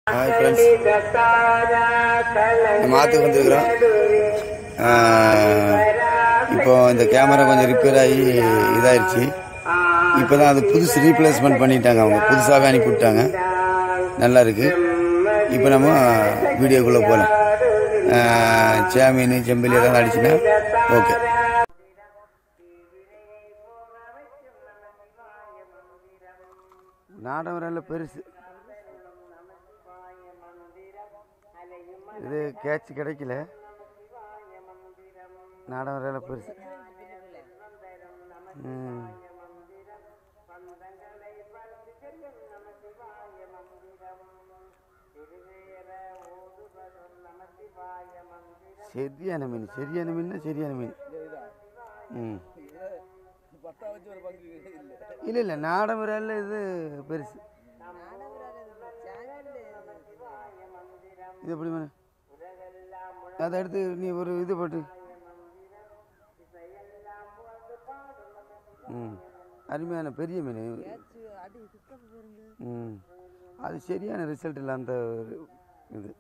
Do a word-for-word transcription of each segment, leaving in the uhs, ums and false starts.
Hi friends, நம்ம ஆற்றுக்கு வந்துருக்குறோம். இப்போ இந்த கேமரா கொஞ்சம் ரிப்பேர் ஆகி இதாகிடுச்சு. இப்போ தான் அது புதுசு ரீப்ளேஸ்மெண்ட் பண்ணிட்டாங்க. அவங்க புதுசாகவே அனுப்பிவிட்டாங்க. நல்லா இருக்கு. இப்போ நம்ம வீடியோக்குள்ளே போகலாம். சேமீன் செம்பிலி ஏதாவது அடிச்சுன்னா ஓகே. நாடகம் பெருசு. இது கேட்ச் கிடைக்கல. நாடகம் வேலை பெருசு. ம் சரியான மீன், சரியான மீன், சரியான மீன். ம் இல்லை இல்லை நாடகம் விரால் இது பெருசு. இது எப்படி மீன்? அதை எடுத்து நீ ஒரு இது போட்டு. ம் அருமையான பெரிய மீன். ம் அது சரியான ரிசல்ட் இல்லை அந்த இது.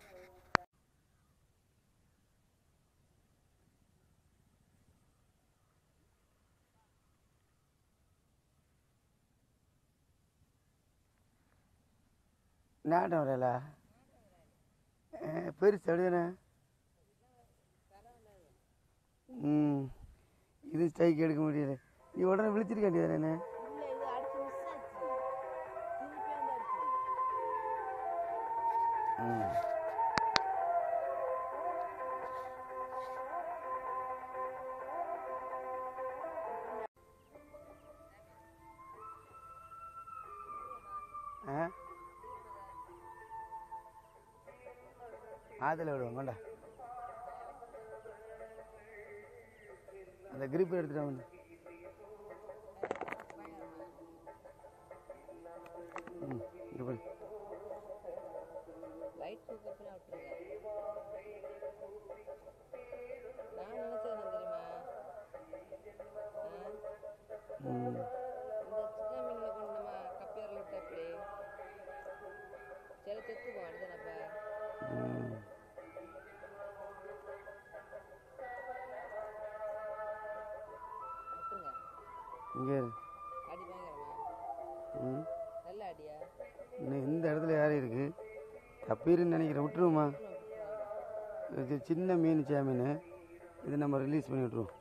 நாடம் வரல பெருசு அப்படிதானே. ம் இது ஸ்ட்ரைக் எடுக்க முடியல. நீ உடனே விழிச்சிருக்க வேண்டியதானே. ம் ஆ ஆற்றுல விடுவாங்கண்டா. அந்த கிரிப் எடுத்துட்டு வந்து. ம் இங்கே போய் லைட் சூப்பரா விட்டுருங்க. நான் நினைச்சது தெரியுமா, ம் இந்த சின்ன மீன்ல கொண்டு நம்ம கப்பியரில் விட்டு அப்படி சில செத்து போகும். அடுத்தனப்பா ம் விட்டுருங்க. இங்கே அடி பயங்கரமா. ம் நல்ல அடியா. இன்னும் இந்த இடத்துல யாரும் இருக்கு தப்பீருன்னு நினைக்கிறேன். விட்டுருவோமா? இது சின்ன மீன் சேமீன். இது நம்ம ரிலீஸ் பண்ணி விட்ருவோம்.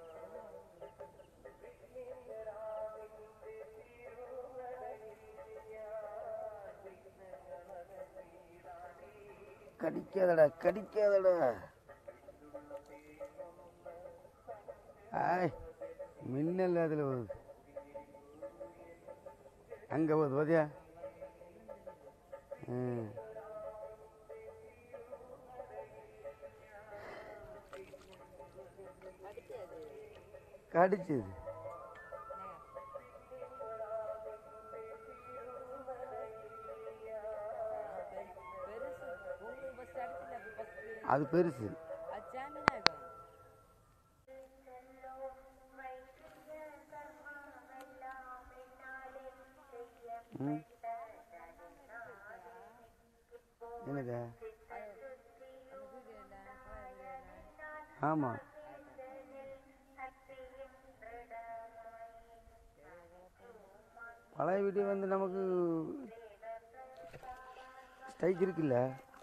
கடிக்காதடா, கடிக்காதடா. ஆய் மின்னல் அதில் போகுது. அங்கே போகுது பாத்தியா? ம் கடிச்சது. அது பெருசு. ம் என்னது? ஆமாம் பழைய வீடு வந்து நமக்கு ஸ்ட்ரைக் இருக்குல்ல.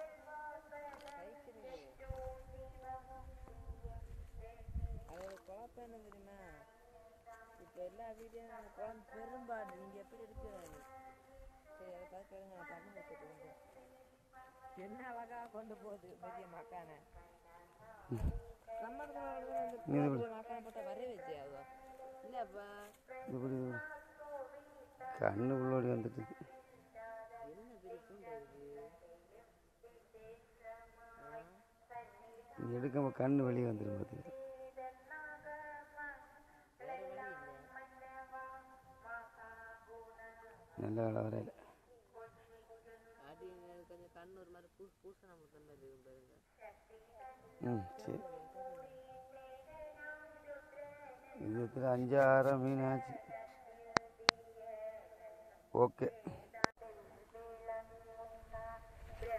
குழப்பம் தெரியுமா, இப்போ எல்லா வீட்டையும் அந்த குழம்பு பெரும்பாடு. நீங்கள் எப்படி இருக்கிறாங்க? சரி அதை பார்த்து கேளுங்க. நான் தண்ணி வச்சுட்டு என்ன அழகா கொண்டு போகுது பெரிய மக்கான. நம்ம மக்கான போட்ட வரைய வச்சு ஆகுதா இல்லப்பா. இப்படி கண்ணு உள்ளோடி வந்துட்டு என்ன பெரிய தூண்டது எடுக்காம கண்ணு வெளியே வந்துடும். பார்த்து நல்ல வேலை வரையில. கொஞ்சம் கண்ணு ஒரு மாதிரி பூ பூசண முத்தம் பாருங்க. ம் சரி. இது அஞ்சாயிரம் மீன் ஆச்சு. ஓகே.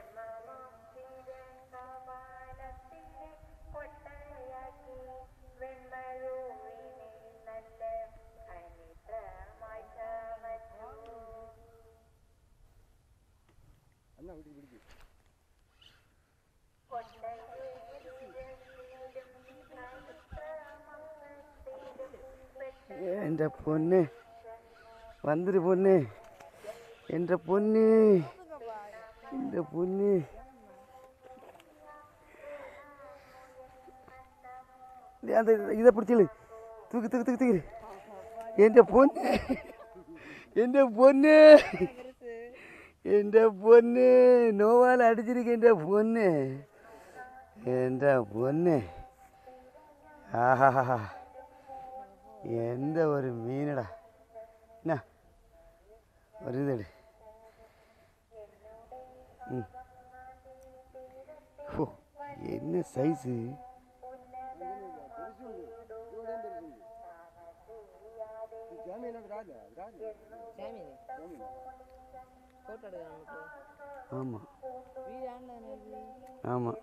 என்ற பொண்ணு வந்துரு பொண்ணு என்ற பொண்ணு என்ற பொண்ணு அந்த இதை பிடிச்சிடு தூக்கு தூக்கு தூக்கு தூக்கு என்ற பொண்ணு என்ற பொண்ணு என்ற பொண்ணு நோவால் அடிச்சிருக்கு என்ற பொண்ணு என்ற பொண்ணு ஆஹா எந்த ஒரு மீனடா என்ன ஒரு இது ம் ஓ என்ன சைஸு ஆமாம் ஆமாம்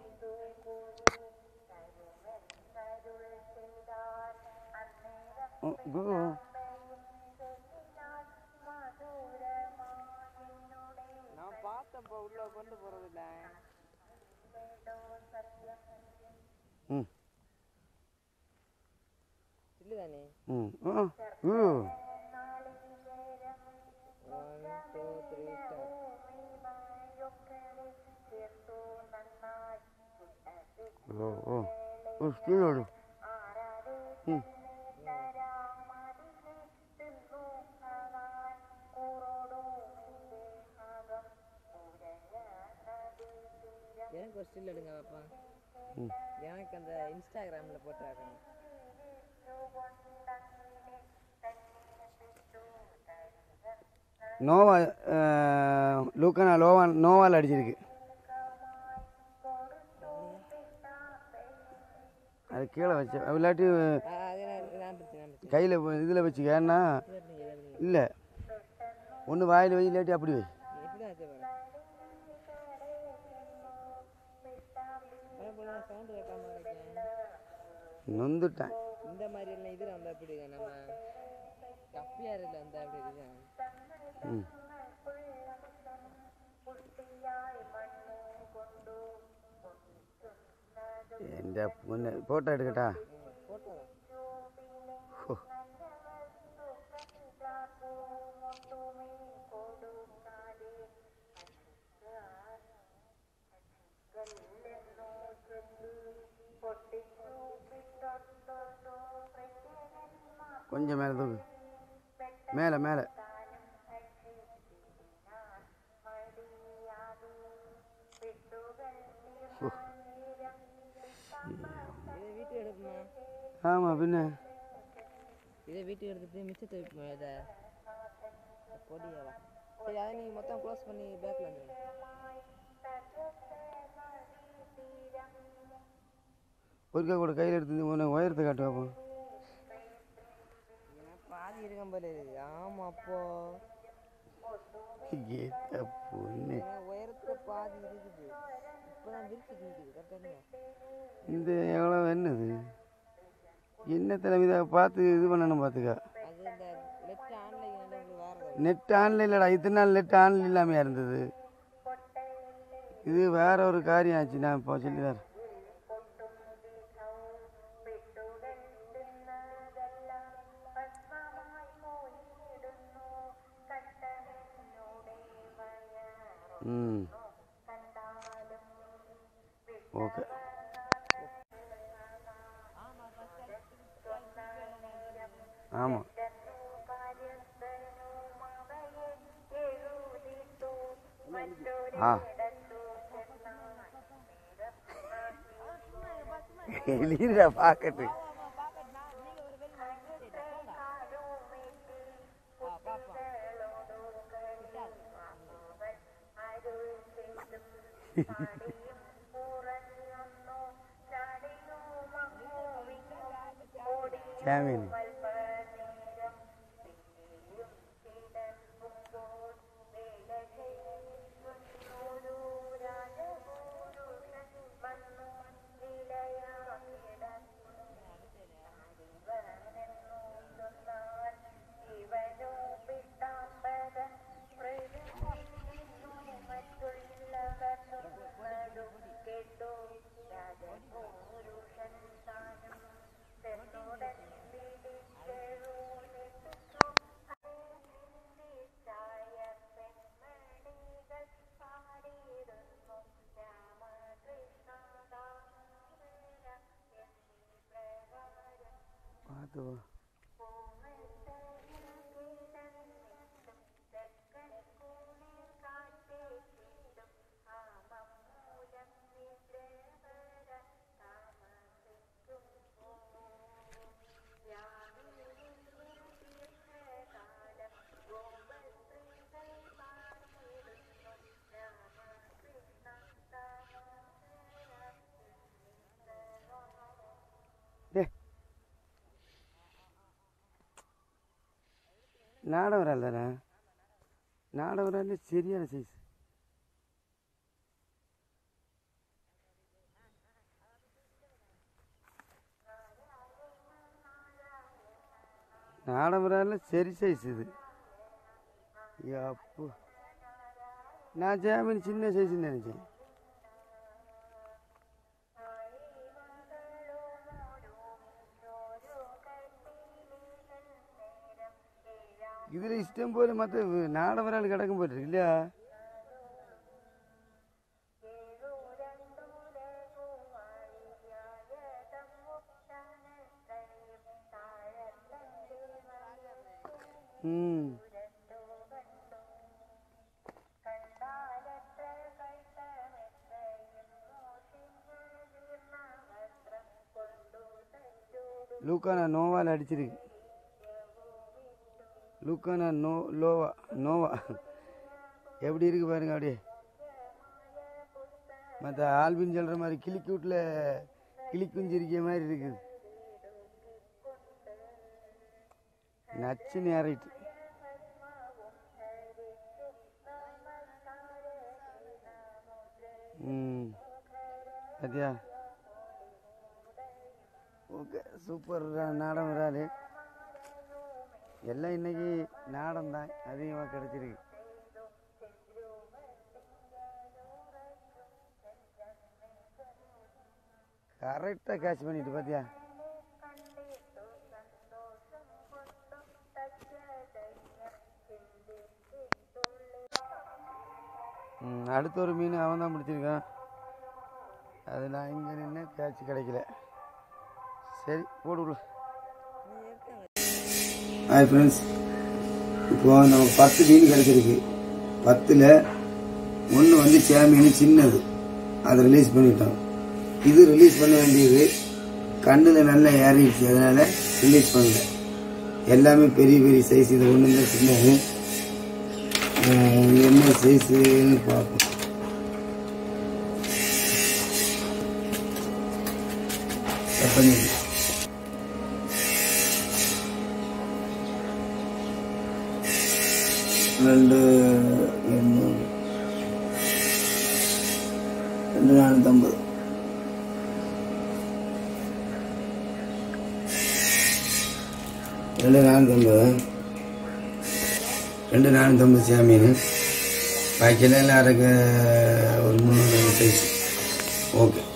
நான் பார்த்தப்ப உள்ள கொண்டு போறதில்ல ம் இல்லதானே ம் ஆ ம் ஒன் டூ த்ரீ ஸ்டார் ஓ ஓ ஓ ஸ்பீடோடு ம் எனக்கு ஒரு ஸ்டில் எடுங்க பாப்பா எனக்கு அந்த இன்ஸ்டாகிராமில் போட்டு ஆக்கணும் நோவா லூக்கானா லோவா நோவால் அடிச்சிருக்கு அது கீழே வச்சு இல்லாட்டி கையில் இதில் வச்சுக்கன்னா இல்லை ஒன்று வாயில் வை இல்லாட்டி அப்படி வை நொந்துட்டேன் இந்த மாதிரி எல்லாம் இது நம்ம எப்படி நம்ம கப்பியாரில் வந்து அப்படி இருக்கு ம் எந்த பொண்ணு ஃபோட்டோ எடுக்கட்டா கொஞ்சம் மேலே தூக்கு மேலே மேலே வீட்டுக்கு எடுக்குமா ஆமாம் பின்ன இதை வீட்டுக்கு எடுத்துட்டு மிச்சத்தை வைப்போம் இதை பொடியாவா சரி அதை நீங்கள் மொத்தம் க்ளோஸ் பண்ணி பேக்கில் வந்துடுங்க ஒருக்கா கூட கையில் எடுத்து உன்னை உயரத்தை காட்டு பார்ப்போம் பாதி இருக்கும் போல இருக்கு ஆமாம் அப்போ ஏத்த பொண்ணு உயரத்தில் பாதி இருக்குது இப்போ தான் விரிச்சு இருக்குது கரெக்டாக இந்த எவ்வளோ என்னது என்ன தலைமை இதை பார்த்து இது பண்ணணும் பார்த்துக்கா அது இந்த நெட் ஆன்லைன் வேறு நெட் ஆன்லைன் இல்லைடா இத்தனை நாள் நெட் ஆன்லைன் இல்லாமையா இருந்தது இது வேற ஒரு காரியம் ஆச்சு நான் இப்போ சொல்லிதார் ம் ஓகே ஆமாம் ஆ எழுதிடா பார்க்கட்டு சாமினி பார்த்து வா. நாடவரால் தானே, நாடவரால் சரியான சைஸ். நாடவரால் சரி சைஸ் இது. அப்போ நான் ஜாமீன் சின்ன சைஸ்ன்னு நினைச்சேன். இதில் இஷ்டம் போல மற்ற நாடவரால் கிடக்கும் போயிட்டு இல்லையா? ம் லூக்கானா நோவால் அடிச்சிருக்கு. லூக்கானா நோ லோவா நோவா எப்படி இருக்கு பாருங்க. அப்படியே மற்ற ஆல்பின் சொல்கிற மாதிரி கிளிக்கு வீட்டில் கிளி குஞ்சிருக்கிற மாதிரி இருக்குது. நச்சு நேரிட்டு ம் பார்த்தியா? Okay super. நாடம் வராது எல்லாம் இன்னைக்கு நாடம் தான் அதிகமாக கிடைச்சிருக்கு. கரெக்டாக கேட்ச் பண்ணிட்டு பார்த்தியா? ம் அடுத்த ஒரு மீன் அவன் தான் பிடிச்சிருக்கான். அது நான் இங்கே நின்று கேட்ச் கிடைக்கல. சரி போடுள்ள. ஹாய் ஃப்ரெண்ட்ஸ், இப்போ நமக்கு பத்து மீன் கிடைச்சிருக்கு. பத்தில் ஒன்று வந்து சேமீன் சின்னது, அதை ரிலீஸ் பண்ணிட்டோம். இது ரிலீஸ் பண்ண வேண்டியது கண்ணில் நல்லா ஏறிடுச்சு, அதனால ரிலீஸ் பண்ணல. எல்லாமே பெரிய பெரிய சைஸ். இது ஒன்று தான் சின்னது. என்ன சைஸுன்னு பார்ப்போம். ரெண்டு எண்ணூறு ரெண்டு நானூற்றம்பது ரெண்டு நானூற்றம்பது ரெண்டு நானூற்றம்பது சாமீன். பாக்கியெல்லாம் அரைக்க ஒரு முந்நூறு சைஸ். ஓகே.